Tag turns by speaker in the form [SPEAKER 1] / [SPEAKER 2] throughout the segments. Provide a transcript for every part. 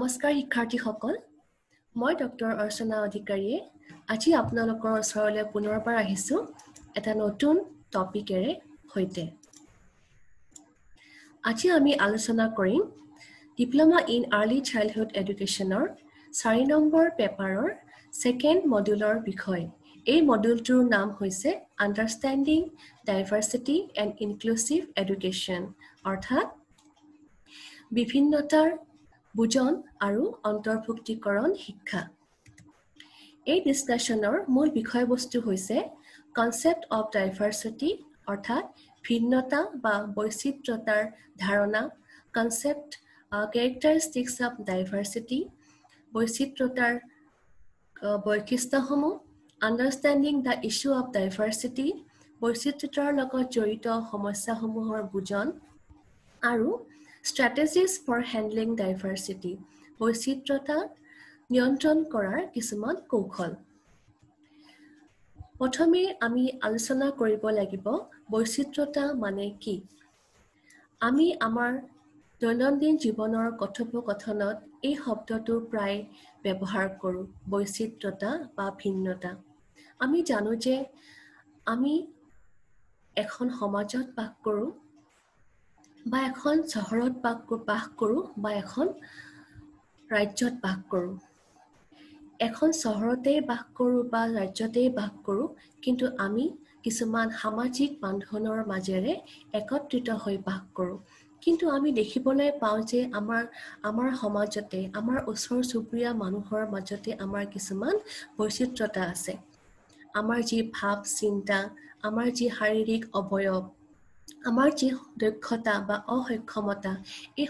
[SPEAKER 1] নমস্কাৰ শিক্ষাৰ্থীসকল মই ডক্টৰ অৰ্চনা অধিকাৰীয়ে আজি আপোনালোকৰ ওচৰলৈ পুনৰবাৰ আহিছো এটা নতুন টপিকেৰে হৈতে আজি আমি আলোচনা কৰিম ডিপ্লোমা ইন আৰ্লি চাইল্ডহুড এডুকেশ্যনৰ 4 নম্বৰ পেপাৰৰ সেকেন্ড মডুলৰ বিষয় এই মডুলটোৰ নাম হৈছে understanding diversity and inclusive education অৰ্থাৎ বিভিন্নতাৰ বুজন আৰু অন্তৰ্ভুক্তিকৰণ শিক্ষা এই ডিসকাশনৰ মূল বিষয়বস্তু হৈছে কনসেপ্ট অফ ডাইভাৰ্চিটি অৰ্থাৎ ভিন্নতা বা বৈচিত্ৰতাৰ ধাৰণা কনসেপ্ট characteristics of diversity বৈচিত্ৰতাৰ বৈশিষ্ট্যসমূহ understanding the issue of diversity বৈচিত্ৰতাৰ লগত জড়িত সমস্যাসমূহৰ বুজন আৰু strategies for handling diversity বৈচিত্ৰতা নিয়ন্ত্ৰণ কৰাৰ কিছুমান কৌশল প্ৰথমে আমি আলোচনা কৰিব লাগিব বৈচিত্ৰতা মানে কি আমি আমাৰ দৈনন্দিন জীৱনৰ কথোপকথনত এই শব্দটো প্ৰায় ব্যৱহাৰ কৰো বৈচিত্ৰতা বা ভিন্নতা আমি জানো যে আমি এখন সমাজত বাস কৰো বা এখন চহৰত বাস কৰো বা এখন ৰাজ্যত বাস কৰো এখন চহৰতে বাস কৰো বা ৰাজ্যতে বাস কৰো কিন্তু আমি কিছুমান সামাজিক বান্ধোনৰ মাজেৰে একত্ৰিত হৈ বাস কৰো কিন্তু আমি দেখিবলৈ পাওঁ যে আমাৰ সমাজতে আমাৰ ওচৰ চুবুৰীয়া মানুহৰ মাজতে আমাৰ কিছুমান বৈচিত্ৰতা আছে আমাৰ যি ভাৱ চিন্তা আমাৰ যি শাৰীৰিক অবয়ব আমাৰ যি দক্ষতা বা অসক্ষমতা এই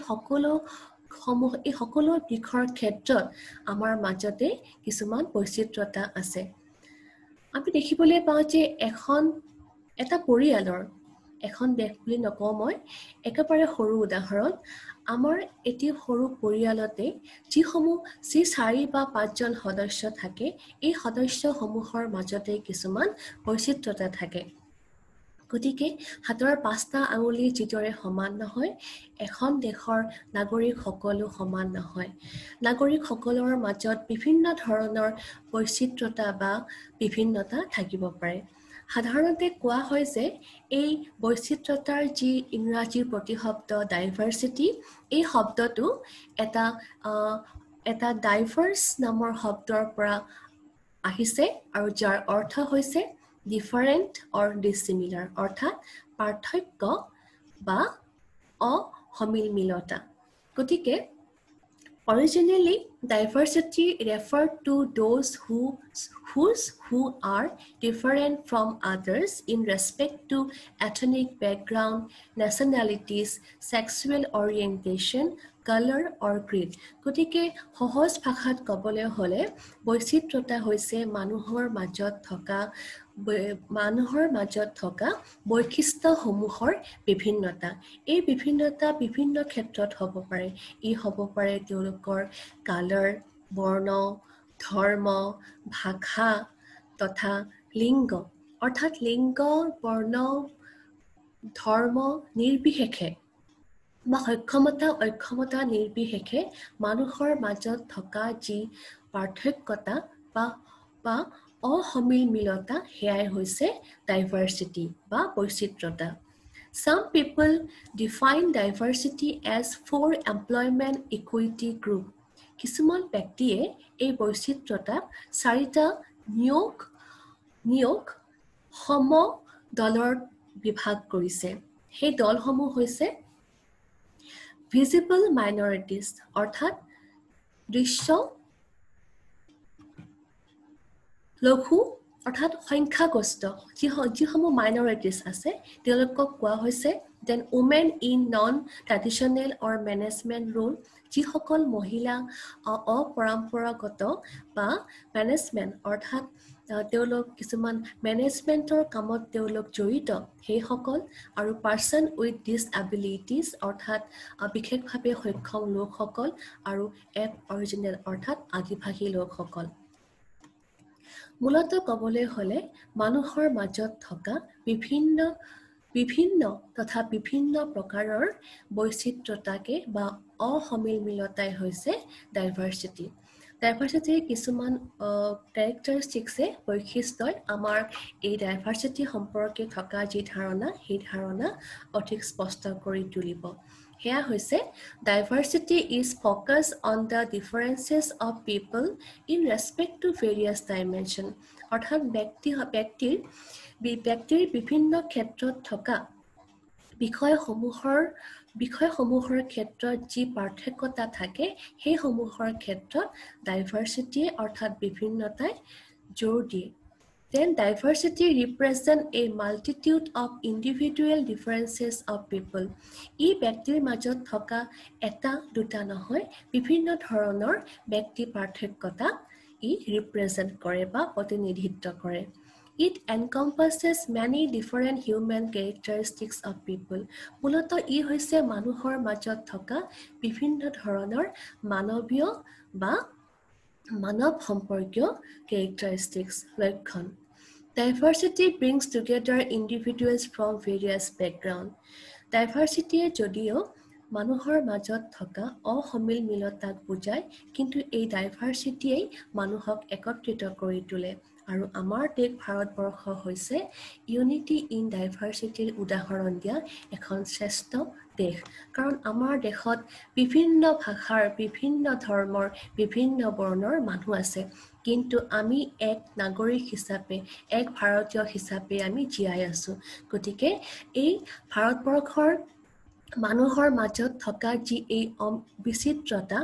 [SPEAKER 1] সকলো দিশৰ ক্ষেত্ৰত আমাৰ মাজতে কিছুমান বৈচিত্ৰতা আছে আমি দেখিবলৈ পাওঁ যে এটা পৰিয়ালৰ এখন দেশ বুলি নকওঁ মই একেবাৰে সৰু উদাহৰণ আমাৰ এটি সৰু পৰিয়ালতে যি 4 বা 5 জন সদস্য থাকে এই সদস্যসমূহৰ মাজতে কিছুমান বৈচিত্ৰতা থাকে গতিকে হাতৰ 5টা আঙুলি যিদৰে সমান নহয় এখন দেশৰ নাগৰিক সকলো সমান নহয় নাগৰিক সকলৰ মাজত বিভিন্ন ধৰণৰ বৈচিত্ৰতা বা বিভিন্নতা থাকিব পাৰে সাধাৰণতে কোৱা হয় যে এই বৈচিত্ৰতাৰ যি ইংৰাজী প্ৰতিশব্দ ডাইভাৰ্চিটি এই শব্দটো এটা ডাইভাৰ্স নামৰ শব্দৰ পৰা আহিছে আৰু যাৰ অৰ্থ হৈছে different or dissimilar অৰ্থাৎ পাৰ্থক্য বা অসমিলমিলতা গতিকে originally diversity referred to those who are different from others in respect to ethnic background nationalities sexual orientation color or creed গতিকে সহজ ভাষাত ক'বলৈ হলে বৈচিত্ৰতা হৈছে মানুহৰ মাজত থকা বৈশিষ্ট্যসমূহৰ বিভিন্নতা এই বিভিন্নতা বিভিন্ন ক্ষেত্ৰত হ'ব পাৰে ই হ'ব পাৰে তেওঁলোকৰ কালাৰ বৰ্ণ ধৰ্ম ভাষা তথা লিংগ অৰ্থাৎ লিংগ বৰ্ণ ধৰ্ম নিৰ্বিশেষে বা অক্ষমতা নিৰ্বিশেষে মানুহৰ মাজত থকা যি পাৰ্থক্যতা বা অসমিলমিলতা হেয়াই হৈছে ডাইভাৰ্চিটি বা বৈচিত্ৰতা Some people define diversity as 4 employment equity group কিছুমান ব্যক্তিয়ে এই বৈচিত্ৰতা 4টা নিয়োগ সম দলৰ বিভাগ কৰিছে সেই দলসমূহ হৈছে visible minorities অৰ্থাৎ দৃশ্য লঘু অৰ্থাৎ সংখ্যাগৰিষ্ঠ যিসমূহ মাইনৰিটিজ আছে তেওঁলোকক কোৱা হৈছে then women in non traditional or management role যিসকল মহিলা অপৰম্পৰাগত বা মেনেজমেন্ট অৰ্থাৎ তেওঁলোক কিছুমান মেনেজমেন্টৰ কামত তেওঁলোক জড়িত সেইসকল আৰু পাৰ্সন উইথ ডিসএবিলিটিজ অৰ্থাৎ বিশেষভাৱে সক্ষম লোকসকল আৰু অৰিজিনেল অৰ্থাৎ আদিবাসী লোকসকল মূলত ক'বলৈ হলে মানুহৰ মাজত থকা বিভিন্ন তথা বিভিন্ন প্ৰকাৰৰ বৈচিত্ৰতাকে বা অসমিলমিলতাই হৈছে ডাইভাৰ্চিটি ডাইভাৰ্চিটিৰ কিছুমান কেৰেক্টাৰিষ্টিক্সে বৈশিষ্ট্যই আমাৰ এই ডাইভাৰ্চিটি সম্পৰ্কে থকা যি ধাৰণা সেই ধাৰণা অধিক স্পষ্ট কৰি তুলিব সেয়া হৈছে diversity is focus on the differences of people in respect to various dimension অৰ্থাৎ ব্যক্তিৰ বিভিন্ন ক্ষেত্ৰত থকা বিষয়সমূহৰ ক্ষেত্ৰত যি পাৰ্থক্যতা থাকে সেইসমূহৰ ক্ষেত্ৰত ডাইভাৰ্চিটিয়ে অৰ্থাৎ বিভিন্নতাই জোৰ দিয়ে Then diversity represents a multitude of individual differences of people. ই ব্যক্তিৰ মাজত থকা এটা দুটা নহয় বিভিন্ন ধৰণৰ ব্যক্তি পাৰ্থক্যতা ই ৰিপ্ৰেজেণ্ট কৰে বা প্ৰতিনিধিত্ব কৰে It encompasses many different human characteristics of people. মূলতঃ ই হৈছে মানুহৰ মাজত থকা বিভিন্ন ধৰণৰ মানৱীয় বা মানৱ সম্পৰ্কীয় characteristics লক্ষণ Diversity brings together individuals from various backgrounds. Diversity যদিও মানুহৰ মাজত থকা অসমিলমিলতাক বুজায় কিন্তু এই ডাইভাৰ্চিটিয়েই মানুহক একত্ৰিত কৰি তোলে আৰু আমাৰ দেশ ভাৰতবৰ্ষ হৈছে ইউনিটি ইন ডাইভাৰ্চিটিৰ উদাহৰণ দিয়া এখন শ্ৰেষ্ঠ দেশ কাৰণ আমাৰ দেশত বিভিন্ন ভাষাৰ বিভিন্ন ধৰ্মৰ বিভিন্ন বৰ্ণৰ মানুহ আছে কিন্তু আমি এক নাগৰিক হিচাপে এক ভাৰতীয় হিচাপে আমি জীয়াই আছো গতিকে এই ভাৰতবৰ্ষৰ মানুহৰ মাজত থকা যি এই বিচিত্ৰতা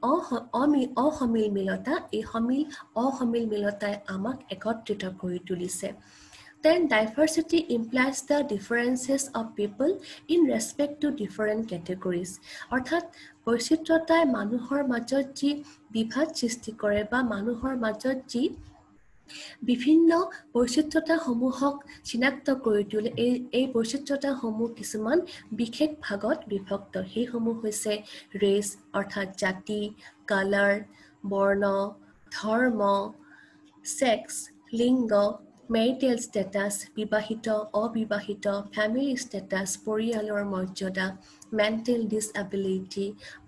[SPEAKER 1] অসমিলমিলতা এই অসমিলমিলতাই আমাক একত্ৰিত কৰি তুলিছে Then diversity implies the differences of people in respect to different categories. অৰ্থাৎ বৈচিত্ৰতাই মানুহৰ মাজত যি বিভাদ সৃষ্টি কৰে বা মানুহৰ মাজত যি বিভিন্ন বৈচিত্ৰতাসমূহক চিনাক্ত কৰি তোলে এই বৈচিত্ৰতাসমূহ কিছুমান বিশেষ ভাগত বিভক্ত সেইসমূহ হৈছে ৰেচ অৰ্থাৎ জাতি কালাৰ বৰ্ণ ধৰ্ম সেক্স লিংগ মেৰিটেল ষ্টেটাছ বিবাহিত অবিবাহিত ফেমিলি ষ্টেটাছ পৰিয়ালৰ মৰ্যাদা মেণ্টেল ডিসএবিলিটি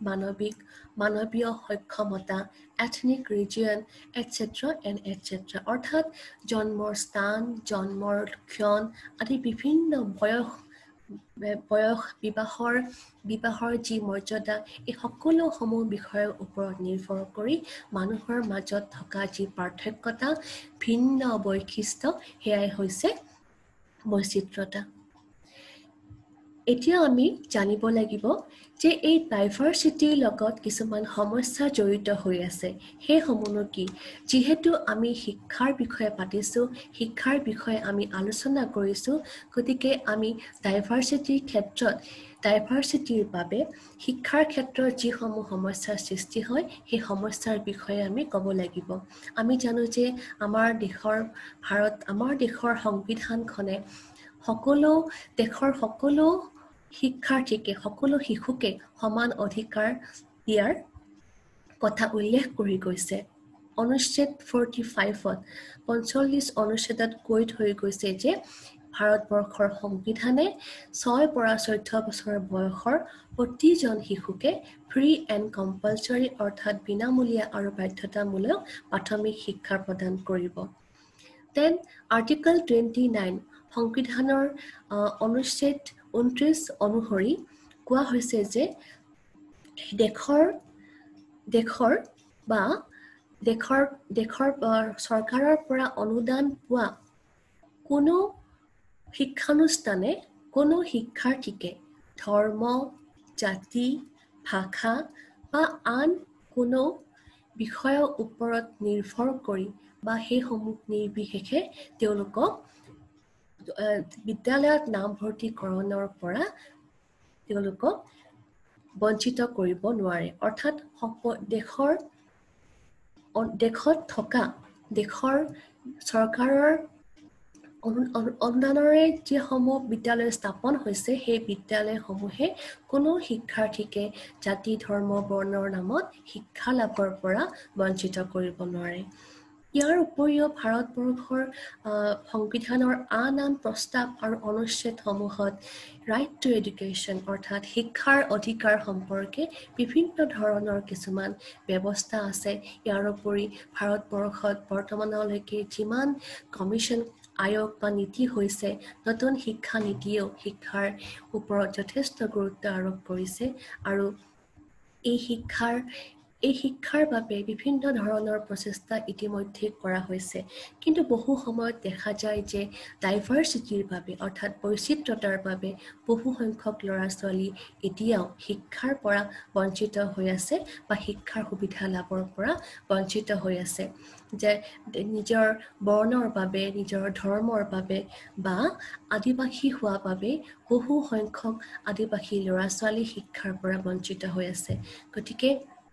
[SPEAKER 1] মানৱীয় সক্ষমতা ethnic region etcetera and etcetera অৰ্থাৎ জন্মৰ স্থান জন্মৰ ক্ষণ আদি বিভিন্ন বয়স বিবাহৰ যি মৰ্যাদা এই সকলোসমূহ বিষয়ৰ ওপৰত নিৰ্ভৰ কৰি মানুহৰ মাজত থকা যি পাৰ্থক্যতা ভিন্ন বৈশিষ্ট্য সেয়াই হৈছে বৈচিত্ৰতা এতিয়া আমি জানিব লাগিব যে এই ডাইভাৰ্চিটিৰ লগত কিছুমান সমস্যা জড়িত হৈ আছে সেইসমূহ কি যেহেতু আমি শিক্ষাৰ বিষয়ে পাতিছো শিক্ষাৰ বিষয়ে আমি আলোচনা কৰিছো গতিকে আমি ডাইভাৰ্চিটিৰ বাবে শিক্ষাৰ ক্ষেত্ৰত যিসমূহ সমস্যাৰ সৃষ্টি হয় সেই সমস্যাৰ বিষয়ে আমি ক'ব লাগিব আমি জানো যে আমাৰ দেশৰ সংবিধানখনে দেশৰ সকলো শিক্ষাৰ্থীকে সকলো শিশুকে সমান অধিকাৰ দিয়াৰ কথা উল্লেখ কৰি গৈছে অনুচ্ছেদ 45ত 45 অনুচ্ছেদত কৈ থৈ গৈছে যে ভাৰতবৰ্ষৰ সংবিধানে 6 পৰা 14 বছৰ বয়সৰ প্ৰতিজন শিশুকে ফ্ৰী এণ্ড কম্পালসৰী অৰ্থাৎ বিনামূলীয়া আৰু বাধ্যতামূলক প্ৰাথমিক শিক্ষা প্ৰদান কৰিব দেন আৰ্টিকল 29 সংবিধানৰ অনুচ্ছেদ 29 অনুসৰি কোৱা হৈছে যে দেশৰ চৰকাৰৰ পৰা অনুদান পোৱা কোনো শিক্ষানুষ্ঠানে কোনো শিক্ষাৰ্থীকে ধৰ্ম জাতি ভাষা বা আন কোনো বিষয়ৰ ওপৰত নিৰ্ভৰ কৰি বা সেইসমূহ নিৰ্বিশেষে তেওঁলোকক বিদ্যালয়ত নামভৰ্তিকৰণৰ পৰা তেওঁলোকক বঞ্চিত কৰিব নোৱাৰে অৰ্থাৎ দেশত থকা দেশৰ চৰকাৰৰ অনুদানৰে যিসমূহ বিদ্যালয় স্থাপন হৈছে সেই বিদ্যালয়সমূহে কোনো শিক্ষাৰ্থীকে জাতি ধৰ্ম বৰ্ণৰ নামত শিক্ষা লাভৰ পৰা বঞ্চিত কৰিব নোৱাৰে ইয়াৰ উপৰিও ভাৰতবৰ্ষৰ সংবিধানৰ আন প্ৰস্তাৱ আৰু অনুচ্ছেদসমূহত ৰাইট টু এডুকেশ্যন অৰ্থাৎ শিক্ষাৰ অধিকাৰ সম্পৰ্কে বিভিন্ন ধৰণৰ কিছুমান ব্যৱস্থা আছে। ইয়াৰ উপৰি ভাৰতবৰ্ষত বৰ্তমানলৈকে যিমান কমিশ্যন আয়োগ বা নীতি হৈছে, নতুন শিক্ষা নীতিয়েও শিক্ষাৰ ওপৰত যথেষ্ট গুৰুত্ব আৰোপ কৰিছে আৰু এই শিক্ষাৰ বাবে বিভিন্ন ধৰণৰ প্ৰচেষ্টা ইতিমধ্যে কৰা হৈছে। কিন্তু বহু সময়ত দেখা যায় যে ডাইভাৰ্চিটিৰ বাবে অৰ্থাৎ বৈচিত্ৰতাৰ বাবে বহু সংখ্যক ল'ৰা ছোৱালী এতিয়াও শিক্ষাৰ পৰা বঞ্চিত হৈ আছে বা শিক্ষাৰ সুবিধা লাভৰ পৰা বঞ্চিত হৈ আছে। যে নিজৰ বৰ্ণৰ বাবে, নিজৰ ধৰ্মৰ বাবে বা আদিবাসী হোৱা বাবে বহু সংখ্যক আদিবাসী ল'ৰা ছোৱালী শিক্ষাৰ পৰা বঞ্চিত হৈ আছে। গতিকে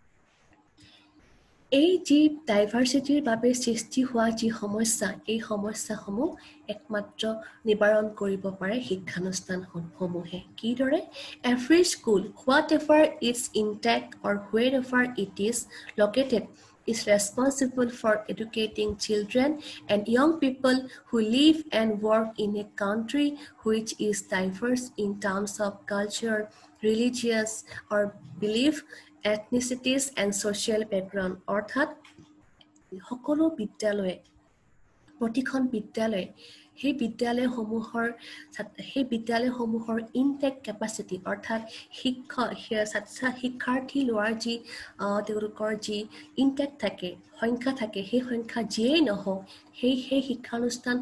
[SPEAKER 1] এই যি ডাইভাৰ্চিটিৰ বাবে সৃষ্টি হোৱা যি সমস্যা, এই সমস্যাসমূহ একমাত্ৰ নিবাৰণ কৰিব পাৰে শিক্ষানুষ্ঠানসমূহে। কিদৰে? Every school, whatever it's intact or wherever it is located, is responsible for educating children and young people who live and work in a country which is diverse in terms of culture, religious or belief, ethnicities and social background. অৰ্থাৎ সকলো বিদ্যালয়ে, প্ৰতিখন বিদ্যালয়ে সেই বিদ্যালয়সমূহৰ intact capacity অৰ্থাৎ শিক্ষাৰ্থী লোৱাৰ যি তেওঁলোকৰ যি ইনটেক থাকে, সংখ্যা থাকে, সেই সংখ্যা যিয়েই নহওক, সেই শিক্ষানুষ্ঠান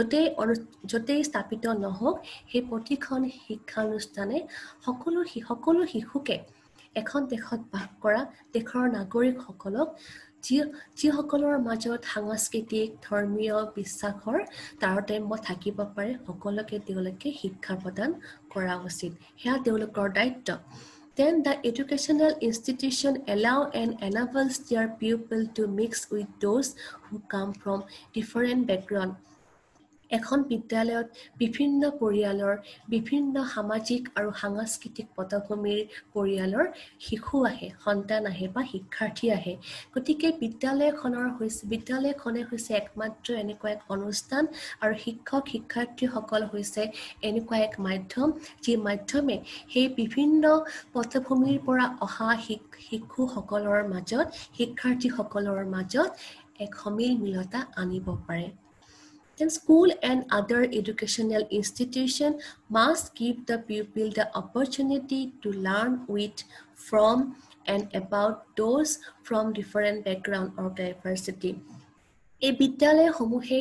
[SPEAKER 1] য'তেই স্থাপিত নহওক, সেই প্ৰতিখন শিক্ষানুষ্ঠানে সকলো শিশুকে এখন দেশত বাস কৰা দেশৰ নাগৰিকসকলক যিসকলৰ মাজত সাংস্কৃতিক ধৰ্মীয় বিশ্বাসৰ তাৰতম্য থাকিব পাৰে, সকলোকে তেওঁলোকে শিক্ষা প্ৰদান কৰা উচিত। সেয়া তেওঁলোকৰ দায়িত্ব। Then the educational institution allow and enables their pupil to mix with those who come from different background. এখন বিদ্যালয়ত বিভিন্ন পৰিয়ালৰ, বিভিন্ন সামাজিক আৰু সাংস্কৃতিক পটভূমিৰ পৰিয়ালৰ শিশু আহে, সন্তান আহে বা শিক্ষাৰ্থী আহে। গতিকে বিদ্যালয়খনে হৈছে একমাত্ৰ এনেকুৱা এক অনুষ্ঠান আৰু শিক্ষাৰ্থীসকল হৈছে এনেকুৱা এক মাধ্যম, যি মাধ্যমে সেই বিভিন্ন পটভূমিৰ পৰা অহা শিশুসকলৰ মাজত, শিক্ষাৰ্থীসকলৰ মাজত এক সমিলমিলতা আনিব পাৰে। Then school and other educational institutions must give the pupil the opportunity to learn with, from, and about those from different background or diversity. এই বিদ্যালয়সমূহে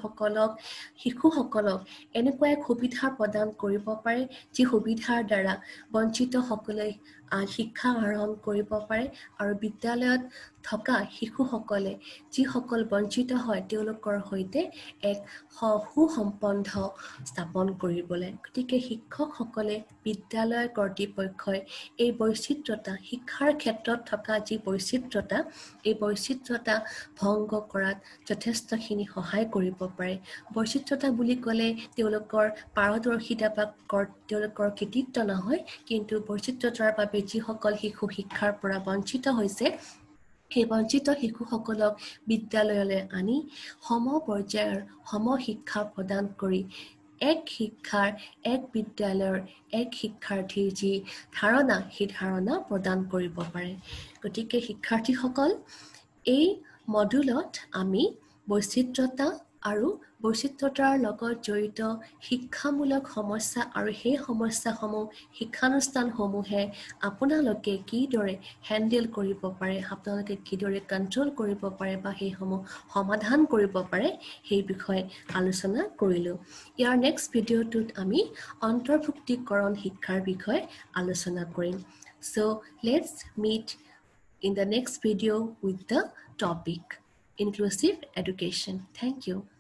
[SPEAKER 1] শিশুসকলক এনেকুৱা এক সুবিধা প্ৰদান কৰিব পাৰে, যি সুবিধাৰ দ্বাৰা বঞ্চিতসকলে শিক্ষা আহৰণ কৰিব পাৰে আৰু বিদ্যালয়ত থকা শিশুসকলে যিসকল বঞ্চিত হয় তেওঁলোকৰ সৈতে এক সুসম্বন্ধ স্থাপন কৰিবলৈ। গতিকে শিক্ষকসকলে, বিদ্যালয় কৰ্তৃপক্ষই এই বৈচিত্ৰতা, শিক্ষাৰ ক্ষেত্ৰত থকা যি বৈচিত্ৰতা, এই বৈচিত্ৰতা ভংগ কৰাত যথেষ্টখিনি সহায় কৰিব পাৰে। বৈচিত্ৰতা বুলি ক'লে তেওঁলোকৰ পাৰদৰ্শিতা বা তেওঁলোকৰ কৃতিত্ব নহয়, কিন্তু বৈচিত্ৰতাৰ বাবে যিসকল শিশু শিক্ষাৰ পৰা বঞ্চিত হৈছে, সেই বঞ্চিত শিশুসকলক বিদ্যালয়লৈ আনি সমপৰ্যায়ৰ সমশিক্ষা প্ৰদান কৰি এক বিদ্যালয়ৰ এক শিক্ষাৰ্থীৰ যি ধাৰণা, সেই ধাৰণা প্ৰদান কৰিব পাৰে। গতিকে শিক্ষাৰ্থীসকল, এই মডুলত আমি বৈচিত্ৰতা আৰু বৈচিত্ৰতাৰ লগত জড়িত শিক্ষামূলক সমস্যা আৰু সেই সমস্যাসমূহ শিক্ষানুষ্ঠানসমূহে আপোনালোকে কিদৰে হেণ্ডেল কৰিব পাৰে, আপোনালোকে কিদৰে কণ্ট্ৰল কৰিব পাৰে বা সেইসমূহ সমাধান কৰিব পাৰে, সেই বিষয়ে আলোচনা কৰিলোঁ। ইয়াৰ নেক্সট ভিডিঅ'টোত আমি অন্তৰ্ভুক্তিকৰণ শিক্ষাৰ বিষয়ে আলোচনা কৰিম। So let's meet in the next video with the topic Inclusive Education. Thank you.